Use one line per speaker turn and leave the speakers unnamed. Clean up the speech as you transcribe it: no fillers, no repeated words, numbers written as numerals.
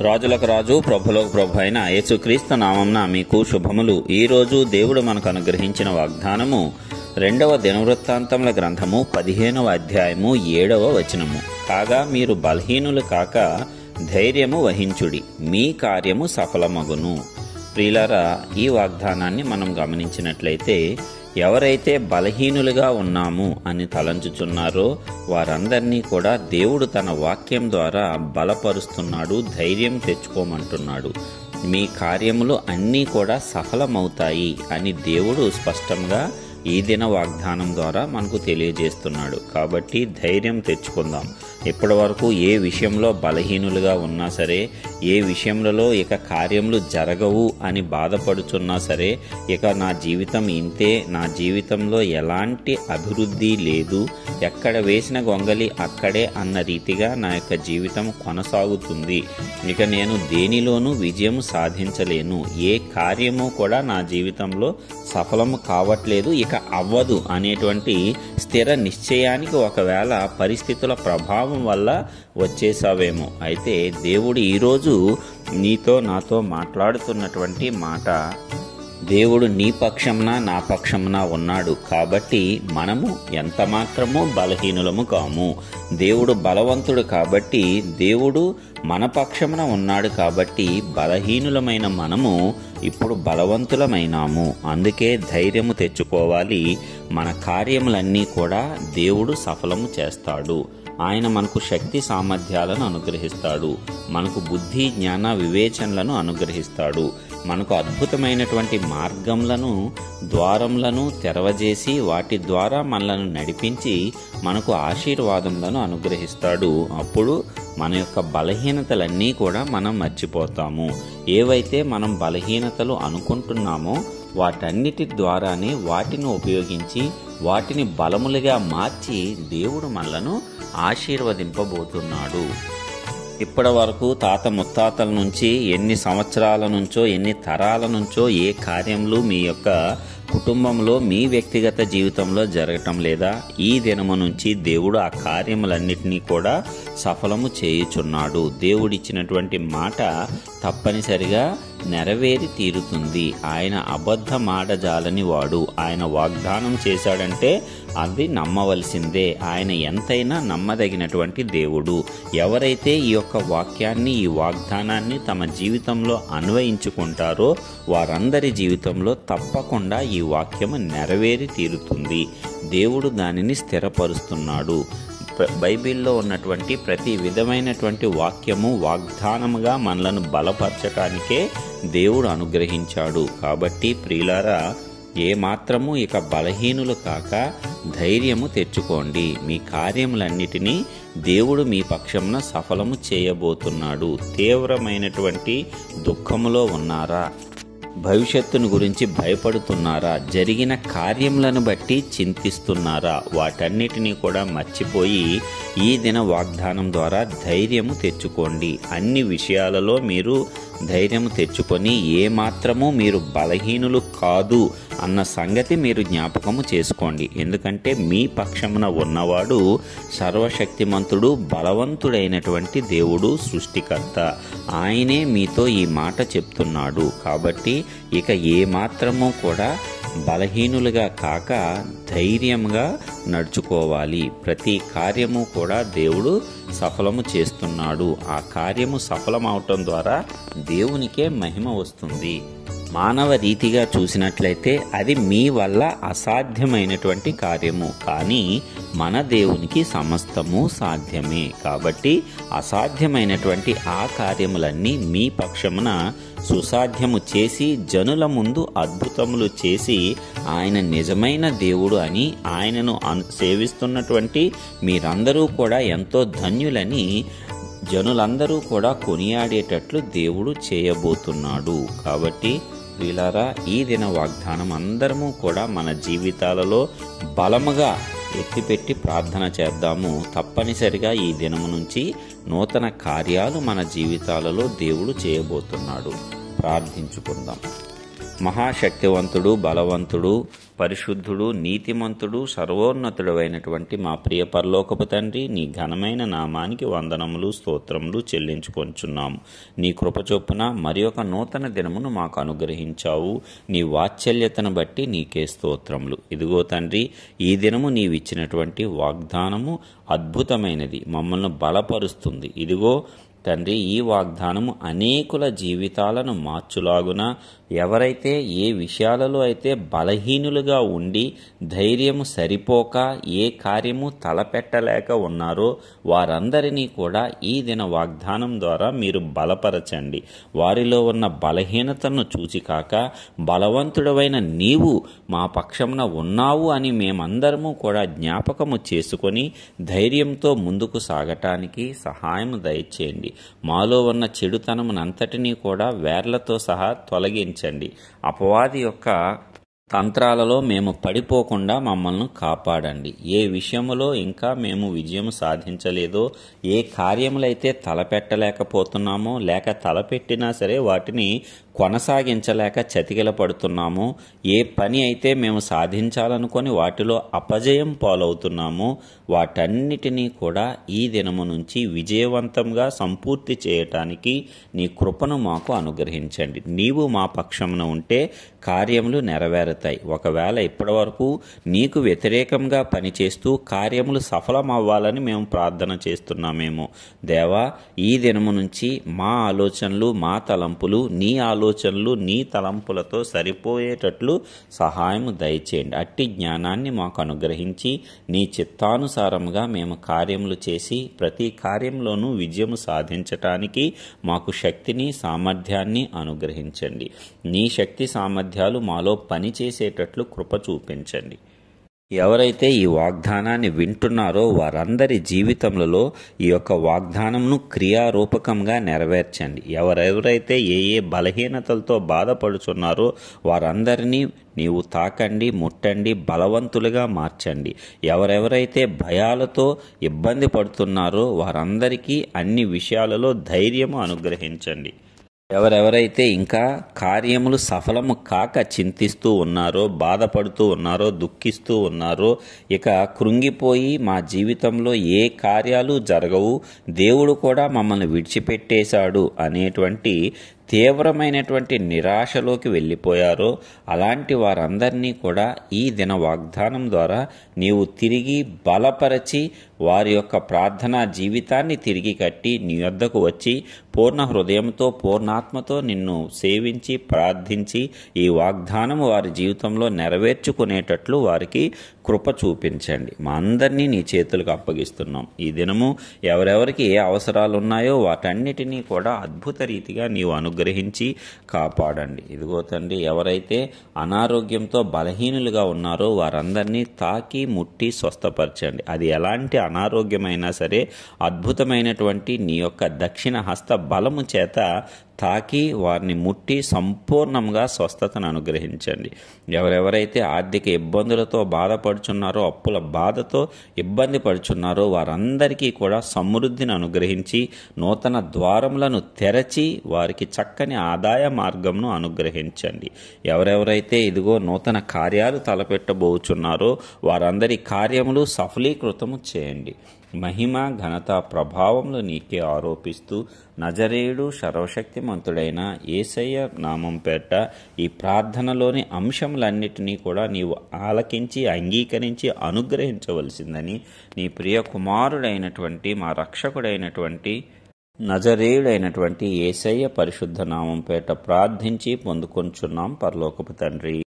రాజులకు రాజు ప్రభులకు ప్రభు అయిన యేసుక్రీస్తు నామంన మీకు శుభములు. ఈరోజు దేవుడు మనకు అనుగ్రహించిన వాగ్దానము 2వ దినవృత్తాంతముల గ్రంథము 15వ అధ్యాయము 7వ వచనము. కాగా మీరు బలహీనులు కాక ధైర్యము వహించుడి, మీ కార్యము సఫలమగును. ప్రియులారా, ఈ వాగ్దానాన్ని మనం గమనించినట్లయితే ఎవరైతే బలహీనులుగా ఉన్నాము అని తలంచుచున్నారో వారందరినీ కూడా దేవుడు తన వాక్యం ద్వారా బలపరుస్తున్నాడు, ధైర్యం తెచ్చుకోమంటున్నాడు. మీ కార్యములు అన్నీ కూడా సఫలమవుతాయి అని దేవుడు స్పష్టంగా ఈ దిన వాగ్దానం ద్వారా మనకు తెలియజేస్తున్నాడు. కాబట్టి ధైర్యం తెచ్చుకుందాం. ఇప్పటి వరకు ఏ విషయంలో బలహీనులుగా ఉన్నా సరే, ఏ విషయంలో ఇక కార్యములు జరగవు అని బాధపడుచున్నా సరే, ఇక నా జీవితం ఇంతే, నా జీవితంలో ఎలాంటి అభివృద్ధి లేదు, ఎక్కడ వేసిన గొంగలి అక్కడే అన్న రీతిగా నా యొక్క జీవితం కొనసాగుతుంది, ఇక నేను దేనిలోనూ విజయం సాధించలేను, ఏ కార్యము కూడా నా జీవితంలో సఫలము కావట్లేదు, ఇక అవ్వదు అనేటువంటి స్థిర నిశ్చయానికి ఒకవేళ పరిస్థితుల ప్రభావం వల్ల వచ్చేసావేమో. అయితే దేవుడు ఈరోజు నీతో నాతో మాట్లాడుతున్నటువంటి మాట, దేవుడు నీ పక్షంన నా పక్షంన ఉన్నాడు కాబట్టి మనము ఎంత మాత్రము బలహీనులము కాము. దేవుడు బలవంతుడు కాబట్టి, దేవుడు మన పక్షమున ఉన్నాడు కాబట్టి బలహీనులమైన మనము ఇప్పుడు బలవంతులమైనాము. అందుకే ధైర్యము తెచ్చుకోవాలి. మన కార్యములన్నీ కూడా దేవుడు సఫలము చేస్తాడు. ఆయన మనకు శక్తి సామర్థ్యాలను అనుగ్రహిస్తాడు, మనకు బుద్ధి జ్ఞాన వివేచనలను అనుగ్రహిస్తాడు, మనకు అద్భుతమైనటువంటి మార్గములను ద్వారములను తెరవజేసి వాటి ద్వారా మనలను నడిపించి మనకు ఆశీర్వాదములను అనుగ్రహిస్తాడు. అప్పుడు మన యొక్క బలహీనతలన్నీ కూడా మనం మర్చిపోతాము. ఏవైతే మనం బలహీనతలు అనుకుంటున్నామో వాటన్నిటి ద్వారానే వాటిని ఉపయోగించి వాటిని బలములుగా మార్చి దేవుడు మనలను ఆశీర్వదింపబోతున్నాడు. ఇప్పటి వరకు తాత ముత్తాతల నుంచి ఎన్ని సంవత్సరాల నుంచో ఎన్ని తరాల నుంచో ఏ కార్యములు మీ యొక్క కుటుంబంలో మీ వ్యక్తిగత జీవితంలో జరగటం లేదా, ఈ దినము నుంచి దేవుడు ఆ కార్యములన్నిటినీ కూడా సఫలము చేయుచున్నాడు. దేవుడిచ్చినటువంటి మాట తప్పనిసరిగా నెరవేరి తీరుతుంది. ఆయన అబద్ధమాడజాలని వాడు. ఆయన వాగ్దానం చేశాడంటే అది నమ్మవలసిందే. ఆయన ఎంతైనా నమ్మదగినటువంటి దేవుడు. ఎవరైతే ఈ యొక్క వాక్యాన్ని, ఈ వాగ్దానాన్ని తమ జీవితంలో అన్వయించుకుంటారో వారందరి జీవితంలో తప్పకుండా ఈ వాక్యము నెరవేరి తీరుతుంది. దేవుడు దానిని స్థిరపరుస్తున్నాడు. బైబిల్లో ఉన్నటువంటి ప్రతి విధమైనటువంటి వాక్యము వాగ్దానముగా మనలను బలపరచటానికే దేవుడు అనుగ్రహించాడు. కాబట్టి ప్రియులారా, ఏమాత్రము ఇక బలహీనులు కాక ధైర్యము తెచ్చుకోండి. మీ కార్యములన్నిటినీ దేవుడు మీ పక్షమున సఫలము చేయబోతున్నాడు. తీవ్రమైనటువంటి దుఃఖములో ఉన్నారా? భవిష్యత్తును గురించి భయపడుతున్నారా? జరిగిన కార్యములను బట్టి చింతిస్తున్నారా? వాటన్నిటినీ కూడా మర్చిపోయి ఈ దిన వాగ్దానం ద్వారా ధైర్యము తెచ్చుకోండి. అన్ని విషయాలలో మీరు ధైర్యము తెచ్చుకొని ఏమాత్రము మీరు బలహీనులు కాదు అన్న సంగతి మీరు జ్ఞాపకము చేసుకోండి. ఎందుకంటే మీ పక్షమున ఉన్నవాడు సర్వశక్తిమంతుడు, బలవంతుడైనటువంటి దేవుడు, సృష్టికర్త. ఆయనే మీతో ఈ మాట చెప్తున్నాడు. కాబట్టి ఇక ఏమాత్రము కూడా బలహీనులుగా కాక ధైర్యంగా నడుచుకోవాలి. ప్రతి కార్యము కూడా దేవుడు సఫలము చేస్తున్నాడు. ఆ కార్యము సఫలమవటం ద్వారా దేవునికే మహిమ వస్తుంది. మానవ రీతిగా చూసినట్లయితే అది మీ వల్ల అసాధ్యమైనటువంటి కార్యము, కానీ మన దేవునికి సమస్తము సాధ్యమే. కాబట్టి అసాధ్యమైనటువంటి ఆ కార్యములన్నీ మీ పక్షమున సుసాధ్యము చేసి జనుల ముందు అద్భుతములు చేసి ఆయన నిజమైన దేవుడు అని ఆయనను సేవిస్తున్నటువంటి మీరందరూ కూడా ఎంతో ధన్యులని జనులందరూ కూడా కొనియాడేటట్లు దేవుడు చేయబోతున్నాడు. కాబట్టి ప్రియులారా, ఈ దిన వాగ్దానం అందరము కూడా మన జీవితాలలో బలముగా ఎత్తిపెట్టి ప్రార్థన చేద్దాము. తప్పనిసరిగా ఈ దినము నుంచి నూతన కార్యాలు మన జీవితాలలో దేవుడు చేయబోతున్నాడు. ప్రార్థించుకుందాం. మహాశక్తివంతుడు, బలవంతుడు, పరిశుద్ధుడు, నీతిమంతుడు, సర్వోన్నతుడు అయినటువంటి మా ప్రియ పరలోకపు తండ్రి, నీ ఘనమైన నామానికి వందనములు, స్తోత్రములు చెల్లించుకొంచున్నాము. నీ కృపచొప్పున మరి ఒక నూతన దినమును మాకు అనుగ్రహించావు. నీ వాత్సల్యతను బట్టి నీకే స్తోత్రములు. ఇదిగో తండ్రి, ఈ దినము నీవిచ్చినటువంటి వాగ్దానము అద్భుతమైనది, మమ్మల్ని బలపరుస్తుంది. ఇదిగో తండ్రి, ఈ వాగ్దానము అనేకుల జీవితాలను మార్చులాగున ఎవరైతే ఏ విషయాలలో అయితే బలహీనులుగా ఉండి ధైర్యము సరిపోక ఏ కార్యము తలపెట్టలేక ఉన్నారో వారందరినీ కూడా ఈ దిన వాగ్దానం ద్వారా మీరు బలపరచండి. వారిలో ఉన్న బలహీనతను చూచి కాక బలవంతుడవైన నీవు మా పక్షమున ఉన్నావు అని మేమందరము కూడా జ్ఞాపకము చేసుకొని ధైర్యంతో ముందుకు సాగటానికి సహాయం దయచేయండి. మాలో ఉన్న చెడుతనమునంతటినీ కూడా వేర్లతో సహా తొలగించండి. అపవాది యొక్క తంత్రాలలో మేము పడిపోకుండా మమ్మల్ని కాపాడండి. ఏ విషయములో ఇంకా మేము విజయం సాధించలేదో, ఏ కార్యములైతే తలపెట్టలేకపోతున్నామో లేక తలపెట్టినా సరే వాటిని కొనసాగించలేక చతికిల పడుతున్నామో, ఏ పని అయితే మేము సాధించాలనుకొని వాటిలో అపజయం పాలవుతున్నామో వాటన్నిటినీ కూడా ఈ దినము నుంచి విజయవంతంగా సంపూర్తి చేయటానికి నీ కృపను మాకు అనుగ్రహించండి. నీవు మా పక్షమున ఉంటే కార్యములు నెరవేరుతాయి. ఒకవేళ ఇప్పటి వరకు నీకు వ్యతిరేకంగా పనిచేస్తూ కార్యములు సఫలమవ్వాలని మేము ప్రార్థన చేస్తున్నామేమో, దేవా, ఈ దినము నుంచి మా ఆలోచనలు, మా తలంపులు నీ ఆలోచనలు, నీ తలంపులతో సరిపోయేటట్లు సహాయము దయచేయండి. అట్టి జ్ఞానాన్ని మాకు అనుగ్రహించి నీ చిత్తానుసారముగా మేము కార్యములు చేసి ప్రతి కార్యంలోనూ విజయము సాధించటానికి మాకు శక్తిని, సామర్థ్యాన్ని అనుగ్రహించండి. నీ శక్తి సామర్థ్యాలు మాలో పనిచేసేటట్లు కృప చూపించండి. ఎవరైతే ఈ వాగ్దానాన్ని వింటున్నారో వారందరి జీవితంలో ఈ యొక్క వాగ్దానంను క్రియారూపకంగా నెరవేర్చండి. ఎవరెవరైతే ఏ ఏ బలహీనతలతో బాధపడుచున్నారో వారందరినీ నీవు తాకండి, ముట్టండి, బలవంతులుగా మార్చండి. ఎవరెవరైతే భయాలతో ఇబ్బంది పడుతున్నారో వారందరికీ అన్ని విషయాలలో ధైర్యము అనుగ్రహించండి. ఎవరెవరైతే ఇంకా కార్యములు సఫలము కాక చింతిస్తూ ఉన్నారో, బాధపడుతూ ఉన్నారో, దుఃఖిస్తూ ఉన్నారో, ఇక కృంగిపోయి మా జీవితంలో ఏ కార్యాలు జరగవు, దేవుడు కూడా మమ్మల్ని విడిచిపెట్టేశాడు అనేటువంటి తీవ్రమైనటువంటి నిరాశలోకి వెళ్ళిపోయారో అలాంటి వారందరినీ కూడా ఈ దిన వాగ్దానం ద్వారా నీవు తిరిగి బలపరచి వారి యొక్క ప్రార్థనా జీవితాన్ని తిరిగి కట్టి నీ వద్దకు వచ్చి పూర్ణ హృదయంతో, పూర్ణాత్మతో నిన్ను సేవించి ప్రార్థించి ఈ వాగ్దానము వారి జీవితంలో నెరవేర్చుకునేటట్లు వారికి కృప చూపించండి. మా అందరినీ నీ చేతులకు అప్పగిస్తున్నాం. ఈ దినము ఎవరెవరికి ఏ అవసరాలు ఉన్నాయో వాటన్నిటినీ కూడా అద్భుత రీతిగా నీవు అనుగ్రహించి కాపాడండి. ఇదిగో తండ్రి, ఎవరైతే అనారోగ్యంతో బలహీనులుగా ఉన్నారో వారందరినీ తాకి ముట్టి స్వస్థపరచండి. అది ఎలాంటి అనారోగ్యమైనా సరే అద్భుతమైనటువంటి నీ యొక్క దక్షిణ హస్త బలము చేత తాకి వారిని ముట్టి సంపూర్ణంగా స్వస్థతను అనుగ్రహించండి. ఎవరెవరైతే ఆర్థిక ఇబ్బందులతో బాధపడుచున్నారో, అప్పుల బాధతో ఇబ్బంది పడుచున్నారో వారందరికీ కూడా సమృద్ధిని అనుగ్రహించి నూతన ద్వారములను తెరచి వారికి చక్కని ఆదాయ మార్గంను అనుగ్రహించండి. ఎవరెవరైతే ఇదిగో నూతన కార్యాలు తలపెట్టబోచున్నారో వారందరి కార్యములు సఫలీకృతము చేయండి. మహిమ, ఘనత, ప్రభావములు నీకే ఆరోపిస్తూ నజరేయుడు సర్వశక్తిమంతుడైన యేసయ్య నామం పేట ఈ ప్రార్థనలోని అంశములన్నిటినీ కూడా నీవు ఆలకించి అంగీకరించి అనుగ్రహించవలసిందని నీ ప్రియ కుమారుడైనటువంటి మా రక్షకుడైనటువంటి నజరేయుడైనటువంటి యేసయ్య పరిశుద్ధ నామం పేట ప్రార్థించి పొందుకొంచున్నాం పరలోకపు తండ్రి.